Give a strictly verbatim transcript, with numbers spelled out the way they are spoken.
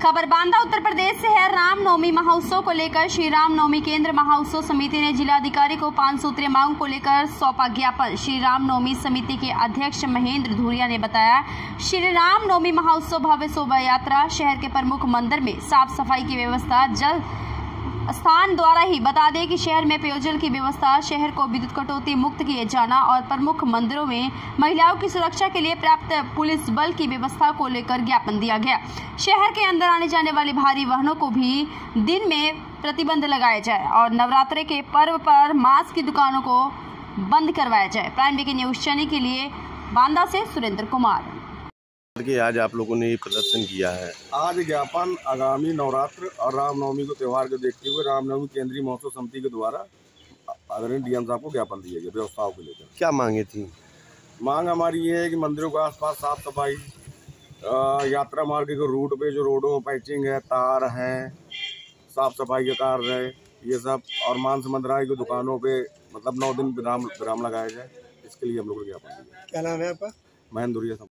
खबर बांदा उत्तर प्रदेश से है। रामनवमी महोत्सव को लेकर श्री रामनवमी केंद्र महोत्सव समिति ने जिलाधिकारी को पांच सूत्रीय मांग को लेकर सौंपा ज्ञापन। श्री रामनवमी समिति के अध्यक्ष महेंद्र धुरिया ने बताया, श्री रामनवमी महोत्सव भव्य शोभा यात्रा, शहर के प्रमुख मंदिर में साफ सफाई की व्यवस्था, जल स्थान द्वारा ही बता दें कि शहर में पेयजल की व्यवस्था, शहर को विद्युत कटौती मुक्त किए जाना और प्रमुख मंदिरों में महिलाओं की सुरक्षा के लिए पर्याप्त पुलिस बल की व्यवस्था को लेकर ज्ञापन दिया गया। शहर के अंदर आने जाने वाले भारी वाहनों को भी दिन में प्रतिबंध लगाया जाए और नवरात्रि के पर्व पर मांस की दुकानों को बंद करवाया जाए। प्राइम वीके न्यूज चैनल के लिए बांदा से सुरेंद्र कुमार। कि आज आप लोगों ने ये प्रदर्शन किया है। आज ज्ञापन आगामी नवरात्र और रामनवमी को त्यौहार को देखते हुए रामनवमी केंद्रीय महोत्सव समिति के द्वारा आदरणीय डीएम साहब को ज्ञापन दिया गया व्यवस्थाओं को लेकर। क्या मांगे थी? मांग हमारी ये है कि मंदिरों के आसपास साफ सफाई, यात्रा मार्ग के रूट पे जो रोडों में पैचिंग है, तार हैं, साफ सफाई का कार्य है, ये सब, और मांस मंदिराई की दुकानों पे मतलब नौ दिन विराम विराम लगाया जाए। इसके लिए हम लोगों ने ज्ञापन दिया। क्या नाम है आपका? महेंद्र धुरिया।